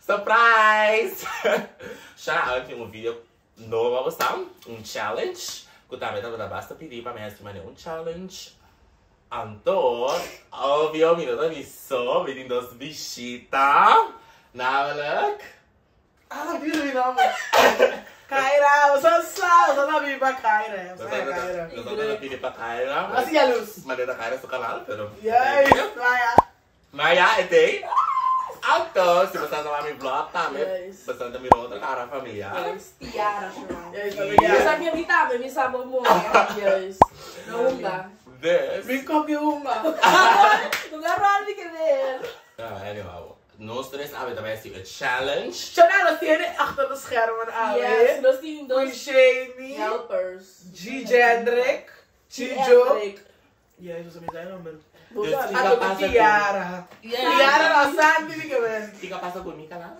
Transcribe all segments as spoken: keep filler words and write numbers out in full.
Surprise! Já antes um vídeo novo, sabe? Um challenge. Que também tá basta pedir para mim mas um challenge. Então, obviamente, eu me sou pedindo as bichitas. Namelijk. Ah, jullie nou. Kaira, we zijn samen. We zijn bij Kaira. We zijn Kaira. Eu tô dando pedir pra Kaira. Assim é luz. Mas da Kaira é seu canal, pero. E aí, Maya? Maya, e tem? Então, se você não vai me vlog, tá? Yes. Você não mirou outra cara, família. Tiara, chamam. E aí, Eu família? sabia me tá, me sabe muito. Yes. Não dá. This. Vem copiar uma. Não é pra de querer. Ah, anyhow. Nós três hebben daarbij een challenge. Chanel, dat zie je achter de schermen aan. Yes, nós temos Queen dois Shani, helpers. G. Jendrik, Chijo. E aí, você me dá número? Dus Ah, Tika tô passa Tiara. Tiara, não sabe, fica vendo. Tika passa comigo, canal.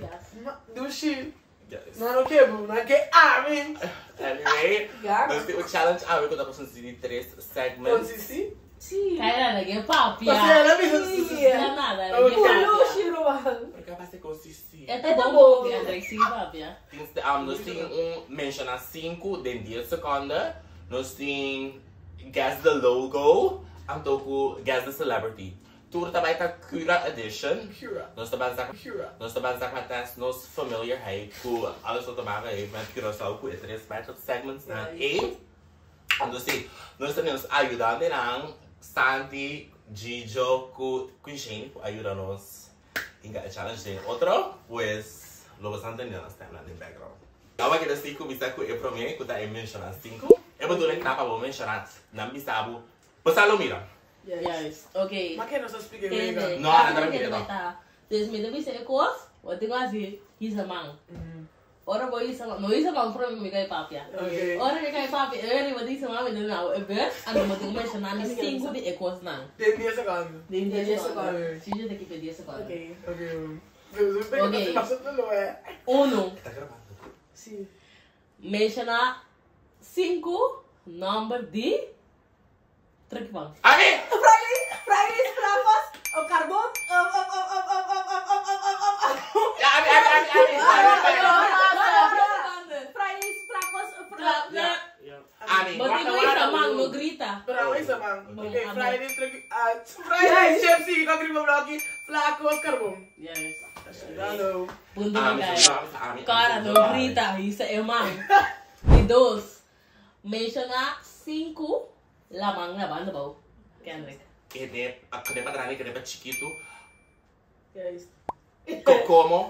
Do Chi. Yes. Não, não que é bom, não que ah, vem. Anyway, Gar. nós temos o challenge. Ah, eu estou com de três segmentos. Pode ser? Sim. Kaira lagi papi Você ya. era mesmo? Não nada, Oh, lagi papi. Luxo, Roman. Porque vai ser consistente. É É tão bom. bom, André, sim, papi ya. Nós temos um mencionar cinco de dez segundos. Nós temos guess the logo. En ook guess the celebrity. Toen daarbij tá Cura Edition. Cura. Nós também tá Cura. Nós também tá com nos familiarheid com alles wat te maken heeft met Curaçao com três metros segments na één. En dus sim, nós temos ajudando em Santi, Gijo, com Queen Shani por ajudar-nos em a challenge de outro, pues logo Santi nós estamos lá no background. Agora que nós temos que começar com o primeiro que tá em mencionar cinco. Eu vou dizer que dá para vou mencionar não bisabo. Você não mira? Yes, oké. Maar kan je ons explicar Kende. melhor? No, Kasi nada kende kende beta. Dus me deve ser coisa, o tenho assim, hisa mang. Ora boy hisa mang, no hisa mang pro me kai papi ya. Ok. Ora me kai papi, ele me disse mang me não, é bem, ando me tenho mencionar ni cinco de ecos não. Tem dez segundos. De dez dez segundos. segundos. Se eu daqui pedir segundos. Ok. Ok. Deus, eu Ok. pego essa não é. Uno, Tá gravando. Sim. mencionar cinco number de Trekpang. Aí! Pra eles, pra vós, o carbono. um, um, um, um, um, um, um, um, um, um, um. Abi, abi, abi, abi. Pra eles, pra vós, pra... Ani, Mas não grita, mang, não grita. Para isso, man. Bom, Ok, amém. Friday, trek- ah, Friday, chef, sim, que eu queria falar aqui. Flaco, Oscar, bom. Yes. Hello. Bunto Ami, na sa gaya. sa ami. Cara, não grita, isso é mang. E dois, mencionar cinco lamang na banda ba? Kendrick. Kene, kene pa trani, kene pa chiquito. Yes. Como?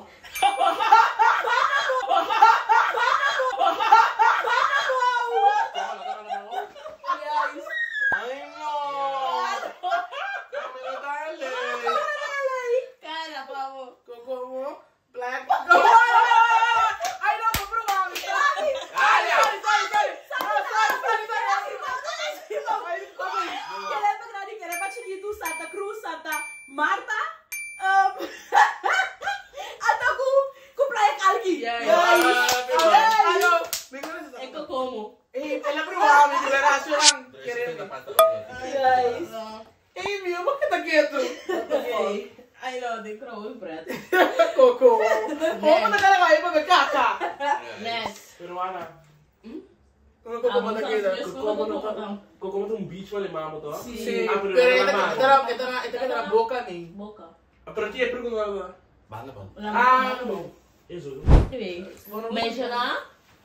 Yes. Ay, no! Camilo, darling! Cara, pavo. Kokomo, Black. Ai, não, vou provar. Sorry, Ay, sorry, sorry. Não, sorry, sorry, sorry. Querer pra grande, querer pra chiquito, Santa Cruz, Santa Marta. Um, até com, com Praia Calqui. Yes. Ano? Bigyan na É siya. como? Eh, ela provar, may generasyon lang. Keren. Yes. Eh, Mio, bakit nagkito? Ok. Ai, não, tem crow e preto. Coco. Oo, matagal kayo pa magkaka. Next. Peruana. Ano ko pa nagkita? Kokomo tem um beach para limar motor. Sim, Ah, pero pero ito na ito mano. na ito na ito na boca ni. Boca. Para ti é pergunta agora. Banda bom. Ah, bom. Isso. Ok. Mencionar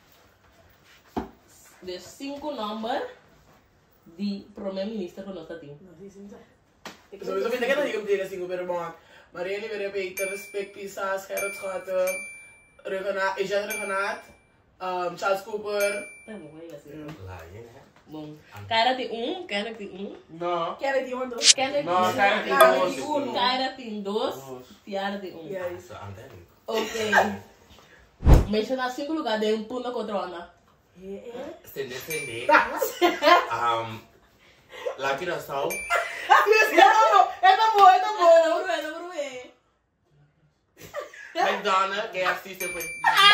de cinco number de primeiro-ministro que nós temos. So, so kita kita hidup dia singgo pero mga Marieli very Peter respect pisas Gerrit Schotten Revenat Ejan Revenat um Charles Cooper. Tá bom, vai assim. Lain, né? Bom. Cara tem um, cara tem um. Não. Quero de onde? Cara tem Não, cara tem Ah, dois. de um. Cara tem dois. Dois. Tiara tem um. Yes. Sa antene. Ok. Mencionar cinco lugares de um puna contra onda. Stende, stende. Um, La Curaçao. Yes, ito mo, ito mo, ito mo. Não, não, não, não. McDonald's, K F C, sempre.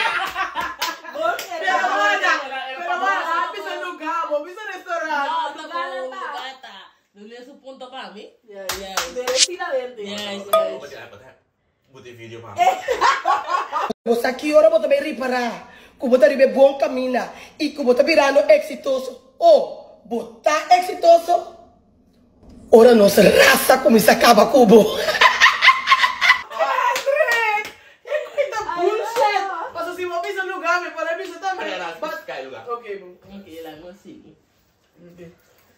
Pero mana, pero mana, bisa lugar mo, bisa restaurant. Não, lugar tá. Tá. Não é esse ponto para mim. Yes. Yes. Merecidamente. Yes, Apa yes. dia, apa dia? Botei vídeo, mano. Você aqui ora bota bem reparar. Que bota ribe bom caminho e que bota virando exitoso. Oh, botar exitoso. Ora nossa raça começa a acabar com o bo. Mas assim, vou pensar no lugar, me parece que você também. Era, mas cai lugar. Ok, bom. Ok, lá não sigue. Ok.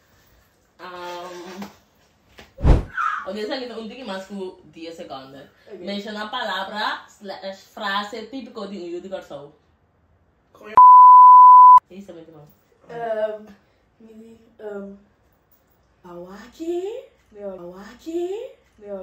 Um, ok, isso aqui não tem mais que dez segundos. Menciona a palavra, slash, frase típica de um Yudi Garçom. Com Isso é muito bom. Um, mini, um, Awaki, meu, Awaki, meu.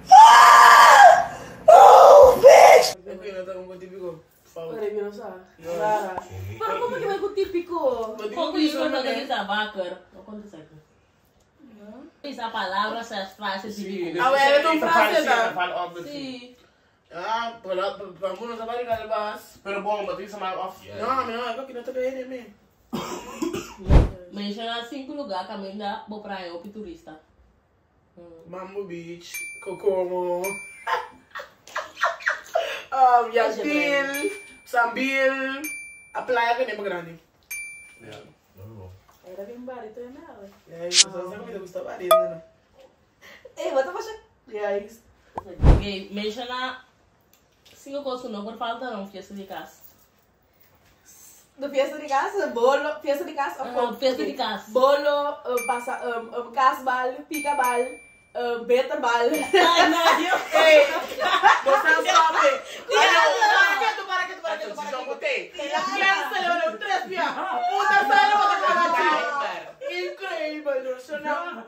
Ok, não tá com o típico. Por Olha, viu só? Clara. Mas como que vai com o típico? Pouco isso quando ele está vaca. Não conta isso aqui. Isso a palavra, slash, frase típica. Ah, é, então frase, tá? Sim. Ah, para para não saber que ele vai. Pero bom, mas isso é mais off. Não, não, eu que não tô bem, né? Menciona cinco lugares que a mãe dá para praia ou turista. Mambo Beach, Kokomo, um, Yaspil, Sambil, a praia que é muito grande. Era bem barito, né? E aí, você sabe que eu gostava de né? Ei, bota pra chegar. E aí, Ok, menciona cinco coisas que não por falta não, fiesta de casa. Do fiesta de casa, bolo, fiesta de casa, Ah, fiesta de casa. Bolo, uh, passa, um, um, casbal, pica-bal, um, beta-bal. Ai, não, eu... ei, você não sabe. Para que tu, para que tu, para que tu, para que tu. botei. Criança, eu não três pia. Puta, sai, eu vou tacar incrível, você não.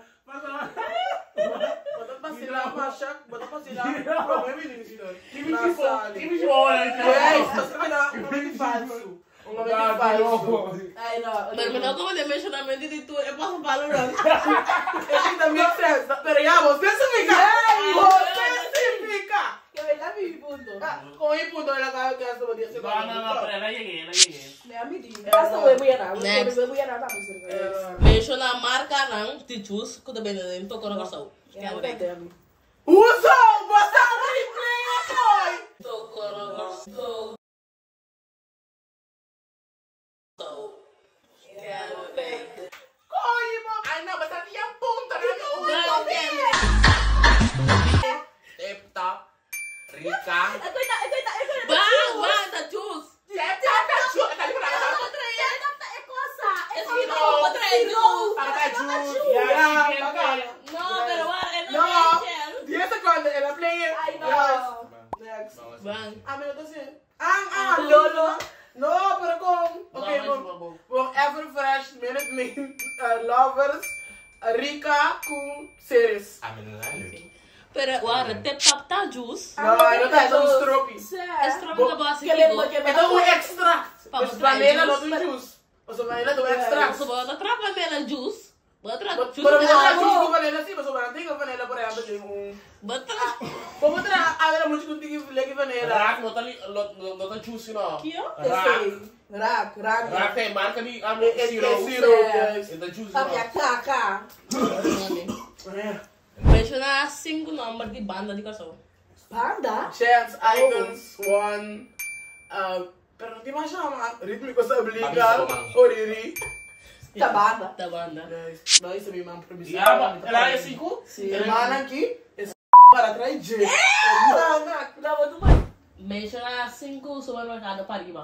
Bota pra cilar, macha, bota pra cilar. Problema nisso, senhor. Que me chifou, que me chifou, É, né? você vai dar um nome falso. Um nome falso. Ai, não. Mas não como de mencionamento de tu, eu posso falar não. Esse também é sense. Pera aí, você se fica. Você se fica. Que vai lá me punto. Com isso, puto, ela vai que essa podia ser. Não, não, não, pera, ela cheguei, ela cheguei. Me amidi. Passa o ebo yana. O Next. ebo yana tá muito. Menciona a marca não, de chus, que também não tocou no coração. Usa! Você é um replay, boy! Tocou no coração. Corre, mano! Ai, não, mas tá tinha ponta, né? Não, quero. Tepta, rica. É coita, é coita, é coita. Vai, vai, da chus. Tepta, cachu. Tá ligado? É coisa. É Es que no, otra vez chus. Pakachu. Yeah, bacana. No, pero va, es No! no. diez segundos, ela play. Ai, não. Next. Van. Ah, minuto assim. Ah, ah, Lolo. No, pero com. Ok, Não, bom. mas bom. Bom, Everfresh, Minute Maid, uh, Lovers, uh, Rica, com Series. A menina é Pero, guarda, te tapta juice. Não, não tá, é um stroke. Es troca da boa Que lembra seguido. que Então, o extra. Vamos Os trair panela não juice. tem juice. Os panela do extra. So, bota trapa mela juice. Bota Pero juice. vamos trazer Bota juice com panela sim, mas o panela tem que panela por exemplo tem um. Bota. Vamos trazer a ver muito com tique legi panela. Raak, não tá ali, não tá juicy, não. Aqui, ó. Raak, Raak, raak. raak tem marca de ah, É zero. zero. É da juicy, Sabe a não. caca? Menciona cinco números de banda de canção. Banda? Chance, Icons, One. Uh, pero não tem mais chama. Rítmico Sablica, Oriri. Da banda. Da banda. Guys, nós também vamos produzir. Ela ela é cinco? Sim. Irmã aqui, esse para trás de. Não, não. Não, mas tu vai. Menciona cinco supermercados para riba.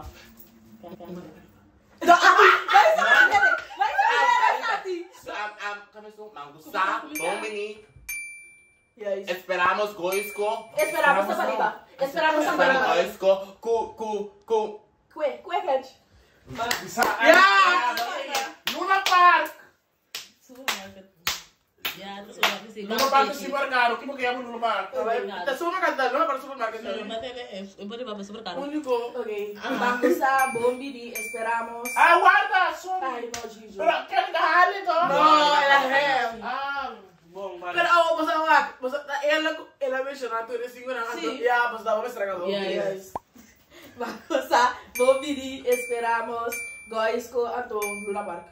Vai ser, vai ser, Tati. Começou, Mangusta, Domini. E aí? Esperamos Goisco. Esperamos a bariba. Esperamos a bariba. Goisco. Cu, cu, cu. Cue, cue, Cat. Yeah! Luna Park! Supermercado. Ya, tu sudah mesti. Luna Park é supermercado. O que você quer no Luna Park? Tá supermercado, não é para supermercado. Supermercado é, eu vou levar para supermercado. Único. Ok. Vamos a Bombiri. Esperamos. Ah, guarda! Sorry! Ai, não, Gijo. Pero, quer dar ali, então? Não, ela é. Ah, bom, vale. Pero ako, basta wag. Basta, ela, ela mencionou tudo assim, não é? Sim. Yeah, basta, vamos estragar. Yeah, Yes. Vamos a Bombiri. Esperamos. Goisco, Anto, Luna Park.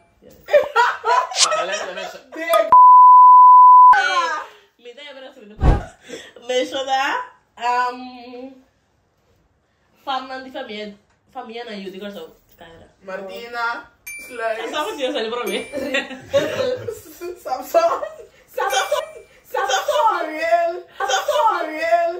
Me dá para subir. Menciona Um, Fam di família. Família na Yudi, Corsão. Cara. Martina, Slice, Só você sabe pra mim. Samson, Samson! Samson! Ariel, Ariel,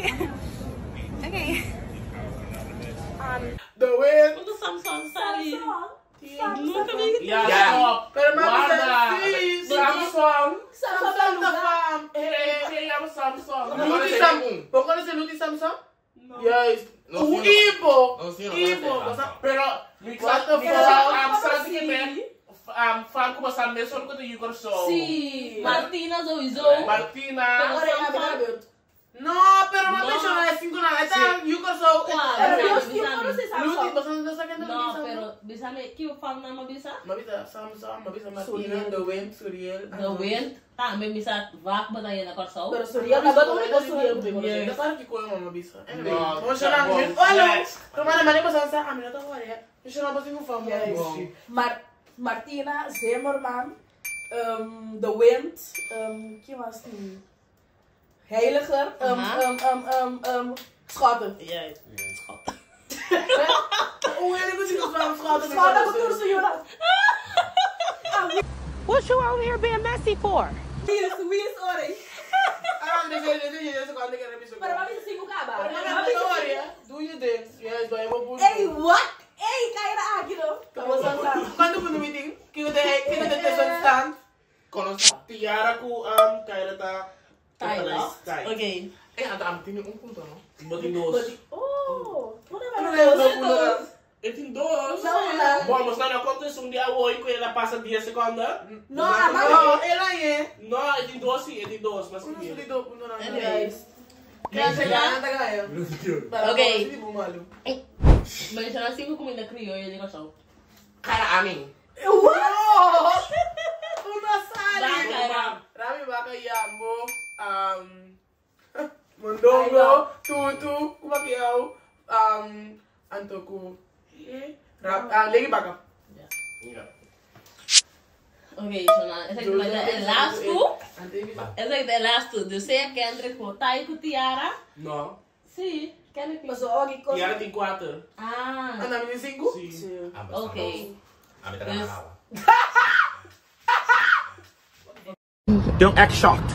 The Wind. Quando o Samson sabe. Samson! Nunca vi. Yeah, Yeah. stop. Pero mami, Guarda. sim, Samsung. Samson da fam. Eh, que é o Samsung? Luti Samson. Vos conhece Luti Samson? No. Yes. No, O sí, no. Ibo. No, sí, no Ibo. conoce Basta- Samson. Pero, What the mixar, fuck? um, sabe que tem, um, fan ko ba sa meson ko yung Corsão? Sim. Martina Zoizo. Martina. Agora é aberto. No, pero mami, No. yo no es cinco nada. Esta, you can so. Qual? Pero Sim, eu sim, eu não sei Luti, Samson. basta não está sacando Não, pero bisa me que o fam na mabisa. Mabita Samson, mabita Martina, Suriel. The Wind, Suriel. The wind. Tá, me bisa vak batay na Corsão. Pero Suriel, agora não é Suriel. Eu claro que coisa uma mabisa. Anyway, No, vamos tá chorar. bom. Olha, Next. tomara mane basta sa a minha tá fora. Eu chorar basta com fama. Mar Martina, Zimmerman, um, The Wind, um, que mais tem? Heiliger, um, Aha. um, um, um, um, Schotten. Yeah. O ele que se fala fraude. Schotten com curso, Jura. What you out here being messy for? Willis, Willis, ore. Ah, de ver, de ver, isso quando que era isso. Para mami, cinco caba. Pero mami, tá fora. Do you dance? Yes, vai eu vou. Ei, what? Ei, caíra aqui, não? Vamos andar. Quando foi no meeting? Que o de que o de tesão stand? Conosco. Tiara ko, um, kaya ta. Tyler. Tyler. Okay. Eh, ang dami din yung punto, no? Botinos. Oh, ano Ano ba na yun? yun? Ano na? Etin dos. Não, não. Bom, mas não acontece um dia hoje que ela passa dia segunda. No, ama. No, ela é. No, etin dos sim, etin dos, mas Ano que sulido puno na. Anyways. Kaya siya na tagayo. Okay. Hindi bumalo. Menciona cinco comida criolla de Corsão. Kaya amin. What? Una sali. Baka. Rami baka yambo. Um, mondongo, tutu, kumakiyaw, um, antoku, eh, rap, ah, lagi baka. Okay, so na, essa aqui vai dar el last two. Ante Essa aqui é el last two. Eu sei que Kendrick com Tai com Tiara. No. Sim, Kendrick. Mas o Og com... Tiara tem quatro. Ah, Ang namin yung cinco? Sim. Ah, basta okay. no. Amin talaga Yes. nakakawa. Don't act shocked.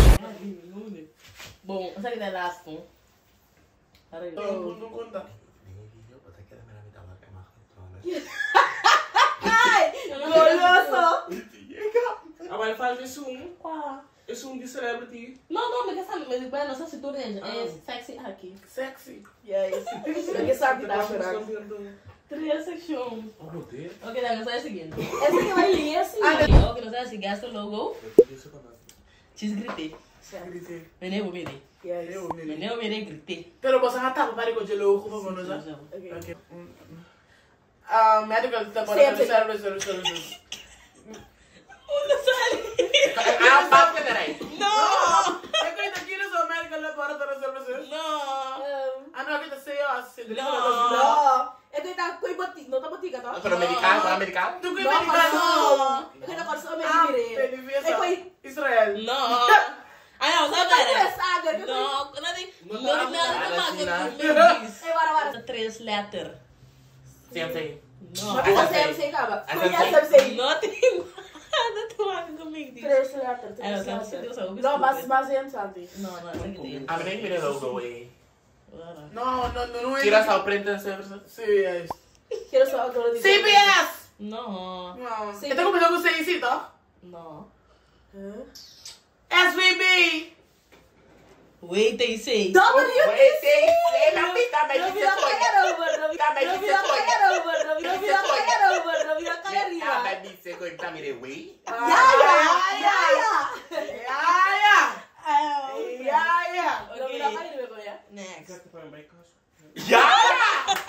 Bom, essa aqui é el last two. Peraí. Oh, nung kunta. Hindi, patay ka namin namin tawag kay Maki. Ai, goloso. Agora faz isso um. Qual? Isso um de celebrity. Não, não, mas essa, mas bueno, não sei se tu lembra. É sexy aqui. Sexy. Yes. Lagi sabi na ako na. Três section. Oh, meu Deus. Ok, dá, não sei o seguinte. Essa que vai linha assim. Ok, não sei se gasta o logo. Cheese gritei. Gritei. Meneu, menei. Yes. Eu, menino. Meneu, menei, gritei. Pero basta nga tapo pare ko jelo ko pa mo sa. Okay. Okay. Ah, medical tá para Sim, sim. service service service. Não sai. Ah, papo ka na rin. No! Ay ko ita kino sa medical na para para service. Não. Um, Ano kita say us? No. no. Ito yung ta ko'y bati, no ta bati ka to? Para medical, para medical. Tu ko No, medical. no. Ito na kurso may Ah, dire. Televisa. Ay ko'y Israel. Não. Ai, não, Ito sabe, na né? saga. Não, não tem. Não Não tem dá, nada nada, de Sina. mais. Ay wara wara. Três letras. Same thing. Não. Mapisa sa M C ka ba? Ano Kuya say? sa M C. Não tem nada de comigo. Tres letter. Ay, não, sabe, sabe, sabe. No, mas mas yan sabi. Não, não, não tem. Amin na yung pinalogo eh. No, no, no, no. Tira sa print and service. Sí, yes. Kira sa auto C B S. Não. No. Sí. Ito ko ba ko sa isito? Não. S V B. Wait, they say. W Wait, say, say, napita, may Robi bisa lang soy. kaya Robert. Robi Tama, Robi bisa lang soy. kaya Robert. Robi Robi lang kaya Robert. Robi lang kaya Riva. Ah, may bisa ko yung tamire, wait. Yaya! Yaya! Yaya. Ay, Yaya. Robi lang kaya Riva kuya. Next. Yaya!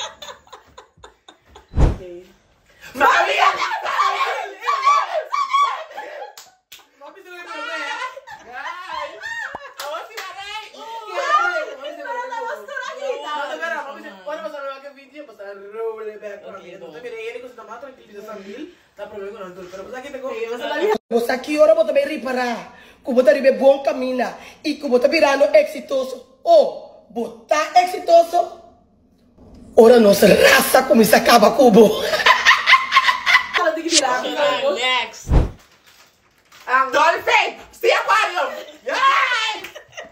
Okay. Mami! Mapisa ko ito ba ya? Guys! Awas si Maray! Para tapos ko na kita. Basta pero, mapisa, wala ba sa mga video? Basta roll it back. Okay, Ito, go. tabi na yan ko sa tamato, nagkilita sa mil. Tapos may ko nandun. Pero basta kita ko. Você aqui ora bota bem reparar. Que bota ribe bom caminho. E que bota virando exitoso. Oh, botar exitoso. Ora nossa raça começa a acabar com o bo. Ela tem que virar. Next. Um, Dolphin! Sea Aquarium! Yay!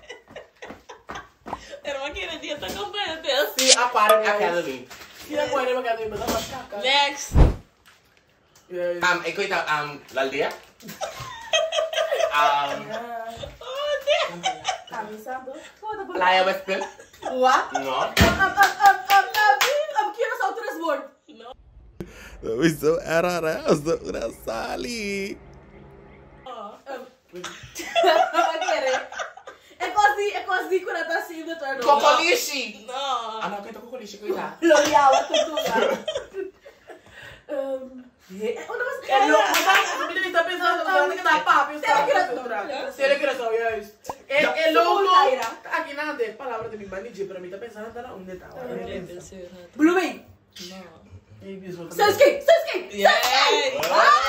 Era uma queridinha da campanha dessa. Sea Aquarium Academy. Sea Aquarium Academy, mas ela chaca. Next. Yes. Um, ikaw ito, um, Laldia? um, Oh, damn. Camisa do. Foda, boa. Playa Westfield? What? No. Um, um, um, um, um, um, um, kira sa transbordo. Isso era essa, era Sally. É quase, é quase quando tá assim do torno. Kokolishi! No. Ano kita Kokolishi ko ita? L'Oreal, a tudo. Um, é, onde você É louco, mas a menina está pensando, ela tem que dar papo, Será que era- era... Será que era só, yes. É, é louco. Aqui nada, é palavra de mim, manager, para mim, tá pensando, tá onde tá. Blue Bay. No. Sasuke, Sasuke. Yes.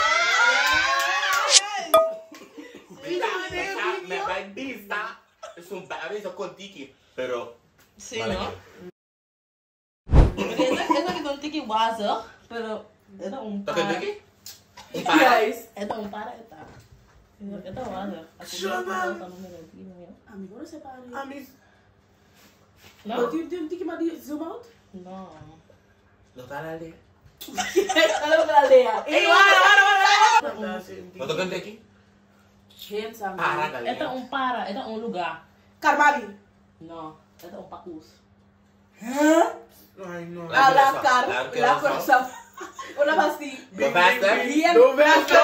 Me vai vista. Es un barrio con tiki, pero Sí, vale. ¿no? Porque esa, esa que don't think it was, ¿eh? Pero esta es un ¿Toca para. tiki? Un para. Guys. Esta es un para, esta. Esta was, ¿eh? Aquí Shut no up. está no me entiendo, Amigo, não separa. A mim, ¿no? Não, tem tem que mandar zoom out. No. No está la ley. Olha pra Leia. ei, para, para, para, para. No toca tiki. Handsome. Para, Esta es galera. un para, esta es un lugar. Carmabi. No, esta es un pacus. Hã? Ai, não. Lá- Ah, lá, Claro cara. que Lá, ela só- coração. Olha pra assim. Go faster. Bien. Go faster.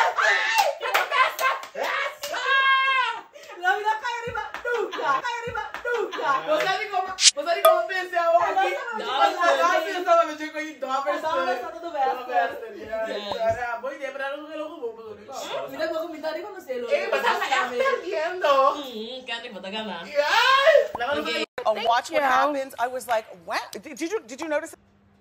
La vida cae arriba nunca. Cae arriba nunca. Você sabe como, você sabe como pensei aqui? Você estava mexendo com ele, Doverster. Estava pensando no verso. Doverster, yes. Era boa ideia, para não relógio bom, mas eu não gosto. Mira, vou comentar e você. Eh, mas está perdiendo. Mmm, que arriba, está ganando. Yes. Okay. And watch what happens. I was like, wow. Did, did you did you notice?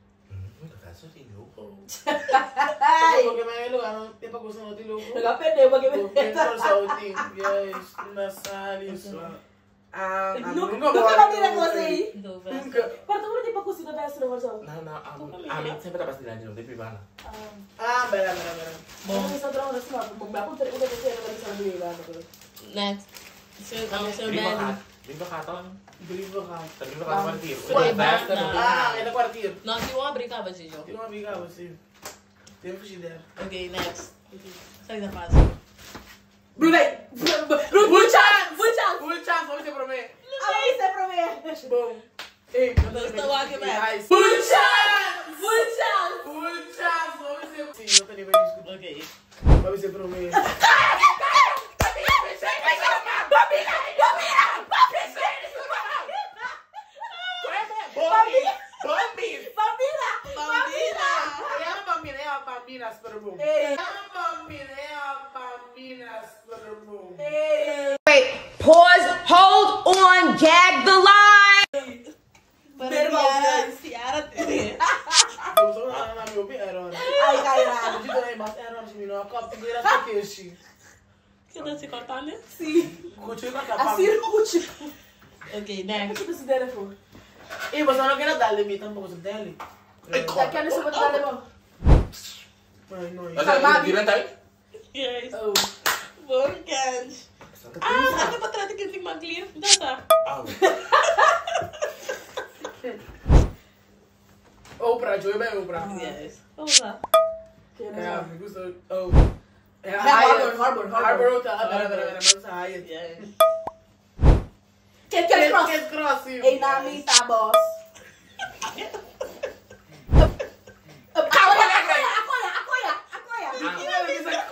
Ai. Porque me lugar, não tem para gostar de louco. Não perdeu, porque me Porque for saúde, yes, na sala isso. Ah, Nunca vai vir a você aí. Do verso. Nunca. Para tu não tem para cozinhar verso no verso. No, no, um, a mí siempre está pasando de privada. Ah, bera, bera, bera. Vamos a entrar nesse lado, porque me apontar uma vez na lição de vida. Next. Seu, um, seu Primo man. hat. Primo hat. Briefing gaan. Primo hat kwartier. Primo hat. Ah, é da quartier. Não, se eu abrir cá, vai ser jogo. Tem uma amiga você. Tem que fugir dela. Ok, next. Sai da fase. Blue Bay. Blue chance. Blue chance. Full chance, vamos ter prometer. Ah, vai ser pra mim. Bom. Ei, Não estou walking back. Full chance! Blue chance. Full chance, vamos ter. Sim, não tem nem mais desculpa. Ok. Vamos ter prometer. Bombi! Bambina. Bambina! É a bambina, é a bambina super bom. Ei. É a bambina, é a bambina super bom. Pause, hold on, gag the line. Para Ciara, Ciara TV. Eu sou na na meu era. Ai, Cairá. Eu digo aí, mas era de mim, não copo de graça que este. Que tá se cortando? Sim. Curtiu com a capa. Assim não curte. Ok, O next. que você dera for? E você não quer dar limite tampoco você dele? Daqui a nesse botar levou. Ai, não. Oke, gimana tadi? Yes. Oh. Bom gancho. Ah, ada pra trás de quem tem maglia. Dá, tá. Oh. Oprah, Joey bem Oprah. Yes. Vamos lá. É, me gusta. Oh. É a Harbor, Hyatt. Harbor, Harbor. Harbor, tá. Pera, pera, pera, mas a Hyatt. Yes. Quer que Que cross? que cross? Ei, na minha tá, boss. Acolha, acolha, acolha, acolha.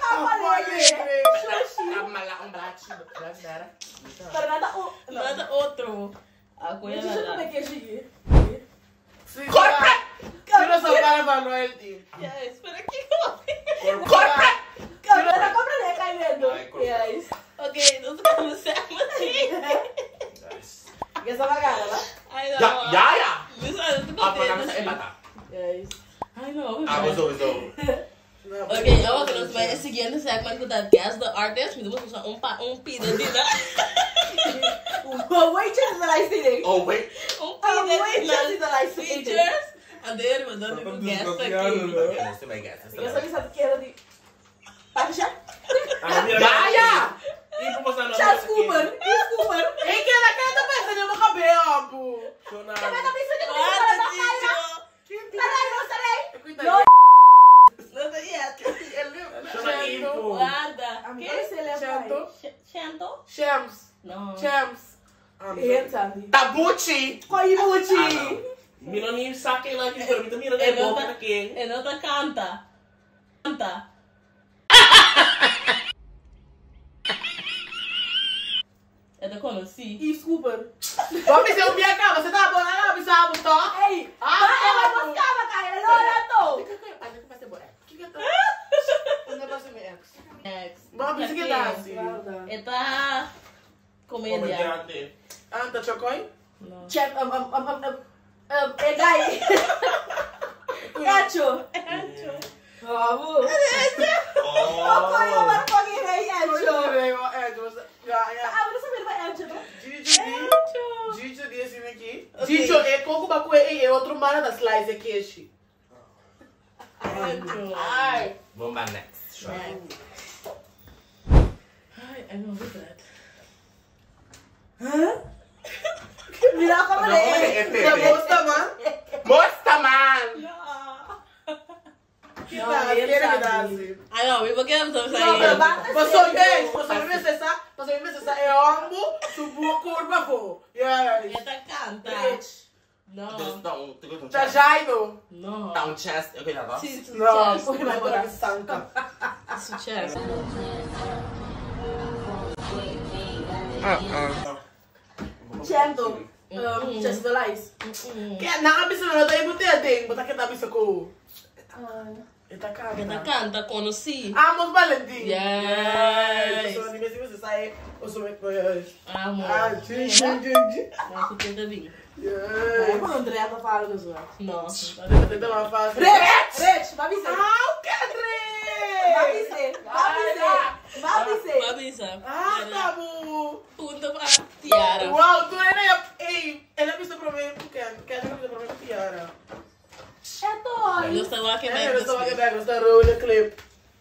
Malah black black darah. Para nada, o... Nada outro. A coisa Deixa eu ver como é lá. que é cheguei. Corporate! Tira sua cara pra royalty. Yes, espera aqui. Corporate! Câmera, compra né, caindo. Ai, corpo. Yes. Ok, nós estamos certos assim. Que essa bagada, lá? Ai, Ya, não. ya, ya. Isso aí, eu tô Apa nama contente. saya mata? Yes. Ai, não. Ah, betul betul. Ok, eu que nós vai seguir nesse segmento da Guess the Artist. Me damos um, pa, um pida de O waitress that I see wait. Oh, wait. Um Ah, feeder wait, na just the lights. features. And then we don't even guess aqui. Okay, let's see my guess. Eu só me sabe que era de... Patricia? Gaia! Ipo mo sana. Charles Cooper. Charles Cooper. Eh, que ela quer também fazer uma cabelo. Sonado. Kaya ka bisa niyo What kung the ano kaya? teacher? Saray mo, saray. Cuidado. No. Not yet. Sonado info. Guarda. I'm Que? gonna say left Chanto. right. Chanto? Shams. No. Shams. Ayan, sabi. Tabuchi! Koy Ibuchi. Mino ni sake lang yung pero mino na E bo nota, na king. e nota canta. Canta. É da conheci. Yves Cooper. Vamos ser um dia cá, você tá bom lá, bisa mo to? Ei, Ah, ba, ewan mo ka ba kaya? Lola to. Ano ka pa boy? Que que tá? Ano ba si ex? Next. Vamos bisa que dá assim. Esta comédia. Komediante. Anta chocoy? No. Chef, um, um, um, um, um, um, eh, guy. Echo. Bravo. Oh! Koy mo ba pag ingay Echo? Ah, Ah, mo sabihin ba Echo to? Gigi, Gigi, dia assim aqui. Gigi, é coco bacu é é outro mana da slice aqui, este. Ai. Bomba next. Ai, I know who's that. Mira ako Ano man ko eh. eh, Pepe? Tá gosta, man? Mosta man! Que tal? Quer que dá assim? I know, we forget them No, sometimes. pero bata Passou siya. bem, passou bem necessário, passou bem necessário. É ombo, subiu curva, pô. Yes. Esta canta. Rich. No. Dá um, tu gosta de um Tá chest? Jairo. No. Dá um chest. Eu queria dar. Sim, sim, Não, chest. foi mais para que estanca. Isso, chest. Chento. Um, Chest the lies. Kaya nakabisa na tayo buti ating, bata kita bisa ko. Ita ka. Esta canta, conheci. Amos Valentin. Yes. So, hindi kasi sai o sumit mo yun. Amo. Ah, ching, ching, ching, ching. Mas você também. Ay, Yes. mo Andrea ta falo do zo. No. Ito mga fast. Rich, Rich, mabise. Ah, Kendrick! Mabise. Mabise. Mabise. Mabisa. Ah, tamo. Punta para Tiara. Wow, tu é na ei, ela bisa prometer que quer que bisa prometer Tiara. Eto. Eu estava aqui É, bem. eu estou aqui bem, eu estou roll clip.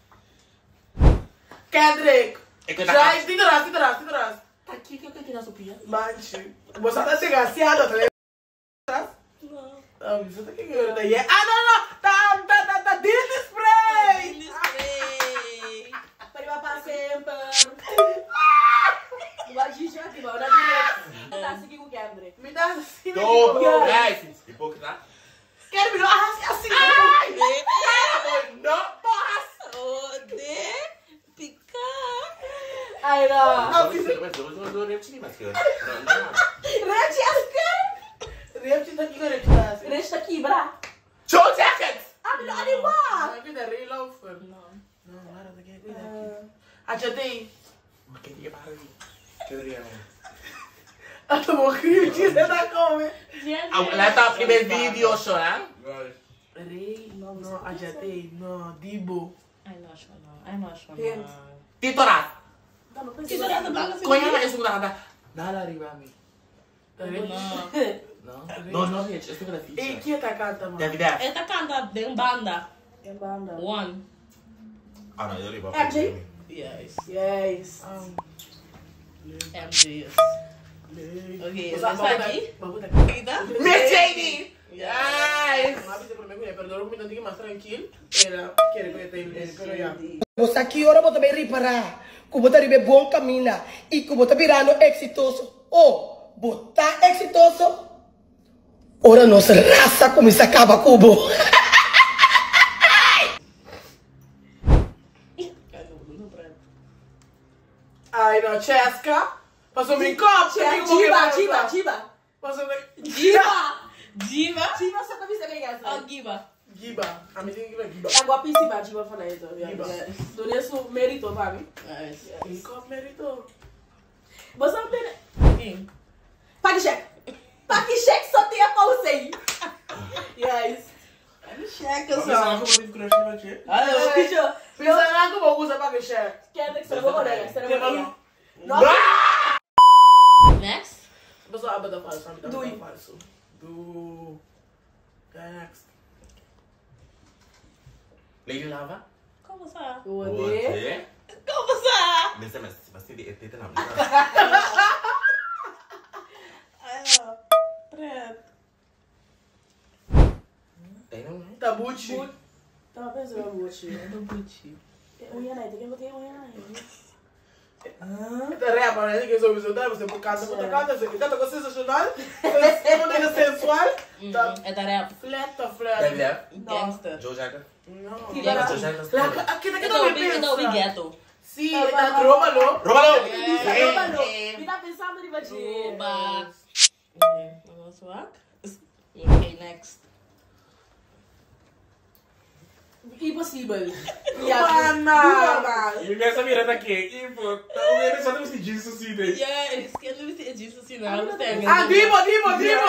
Kendrick. Eu queria Já, dar. tira ras, tira ras, tira ras. Tá aqui que eu quero na sopia. Manche. Você tá desgraciado, tá ligado? Ah, você tá que eu tá aí. Ah, não, não. Tá, tá, tá, tá. Disney spray. Spray. Pariba pa sempre. Diba, Gigi aqui, ba? Wala din. Tá sige ko Kendrick. Me dá assim. Go! Guys! Hipócrita? Quero me dar assim, assim. Ai! Não posso! Oh, de picar. Ay, no. Não, isso é mais dois, dois, dois, dois, mas que eu não, não. Rich, asker. Rep tá aqui, Rep tá assim. Rich ta kibra. Show jackets! Ah, bilo, ano ba? Aqui tá real offer. Não. Não, nada daqui, cuida aqui. Achatei. Mas quem ia para aí? Queria não. Ah, tô morrendo, você tá como? Ela tá primeiro vídeo chorando? Rei, não, não, achatei. Não, Dibo. Ai, não acho não. Ai, não acho Hint. não. Titorat! Isso era da baga Kung yan yung sumunta ka na, nalari mami. Não. No? No, no, Rich. Ito ka na E feature. que tá cantando? Deve deve. Esta canta bem banda. Yung banda. One. Ah, no, eu li ba? M J? Yes. Yes. M J, yes. Okay, Usa- essa aqui. Vamos daqui. Kita? Miss J D! Yes! Mas você primeiro, né? Perdão, eu me tanto mais tranquilo. Era, quero que eu tenha ele, pero já. Você aqui ora bota bem reparar. Que bota ribe bom caminho e que bota virando exitoso. Oh, botar exitoso. Ora nossa raça começa a acabar com o bo. Ai, não, Cheska. Passou me copo. Jiba, Jiba, Jiba. Passou me... Diva! Diva? Jiba sa tabi sa kanya. Oh, Giba. Giba. A mim tem que ver Giba. Ang guapísima, Jiba fa na ito. Jiba. Doon yung su merito, mami. Nice. Me copo merito. Basta ang tin... King. Pag-check. Pag-check sa tiya ko sa Yes. Check Mas us ako out. mo din crush ni Machi. Hello, Kicho. Pensa nga ko, vou usar para fechar. Kendrick, sa mo ko na yan. Sa mo ko na yan. No? Next. Mas só abada falso, abada Dui. falso. Do. Next. Lady Lava? Como ça? Ode. Você? Como ça? Mas é, mas você de eteta não. Preto. Tem não, né? Tabuchi. Tava pensando no Gucci. Do Gucci. Unha na, tem que botar unha na. Rap, né? Que sou visual, você por casa, por casa, você canta com sensacional, você sensual. Tá É da rap. flat, tá Tem flat. mulher? Gangster. Joe Jagger? Não. Que Gangster. Joe Jagger? Lá, aqui daqui Eu não tô me ouvindo, eu tô ouvindo pensa. ghetto. Sim, é da Roma, não? Romano! Me tá pensando em bater. Oba. Okay, vamos lá. Okay, next. Impossível. Mana! E essa mirada aqui, e pô, tá vendo só não disso assim, né? Yeah, eles querem me dizer disso assim, não. Não tem. Ah, Dimo, Dimo, Dimo!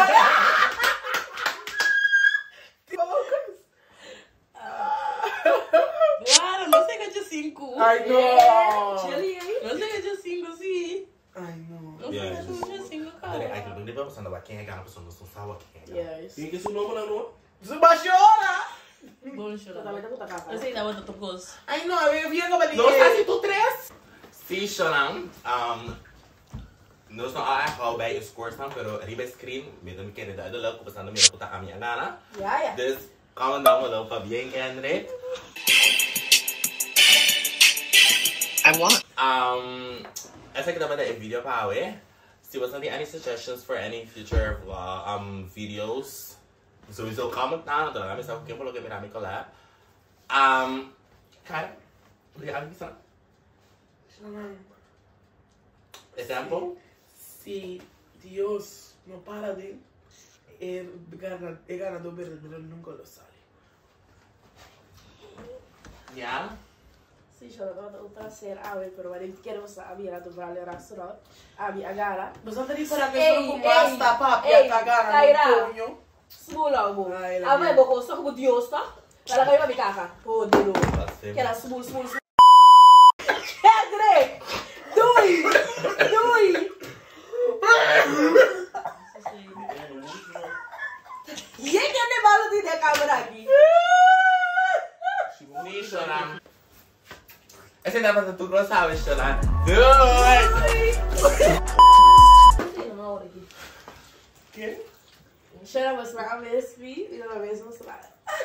Claro, não sei que é dia cinco. Ai, não! Chile, hein? Não sei que é dia cinco, sim. Ai, não. Não sei que é dia cinco, Peraí, cara. aquilo não vai passando lá. Quem é aquela pessoa? Não sabe quem é. Yes. E que isso não, não, não. Zubachora! Bom, deixa eu Totalmente ver. puta cara. Eu sei que tava dando gosto. Ai, não, eu vi a gabalinha. Não está tu três? Sim, Shonan. Um, não estou a errar bem os scores, não, pero riba screen, mesmo me querendo dar logo, passando me reputar a minha nana. Ya, ya. Dus, comment down below para bien Henry. I want. Um, essa aqui também é vídeo para hoje. Se você tem any suggestions for any future uh, um, videos, so you comment down below. Kami sabi ko kung ano kami collab. Um, cara, obrigado por isso. Example? Se Deus não para de é ganador verdadeiro, nunca lo sabe. Yeah. Sim, chora, eu tô a ser ave, pero ele quer você abrir do vale restaurant. Abi agora. Mas não tem para que Ei, só com basta, papi, ei, a cagar Kaira. no punho. Smula mo. Ay, Ah, may boko sa ko Dios ta. Kala kayo mabikaka. Oh, dilo. Basta. Kaya smul smul. Pedre! Dui! Dui! Ye que ne balo di de câmera aqui. Sim, Shonan. Essa é a tu não sabe, Shonan. Dois! Uma hora aqui. Que? Chora mostrar a mesma e uma vez mostrar.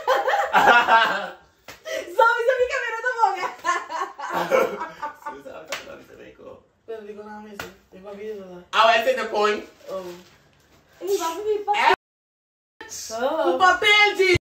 Só isso fica vendo da boca. Pero digo nada mesmo. Tenho a vida lá. Oh, essa é the point. Oh. Ele vai me passar. O papel de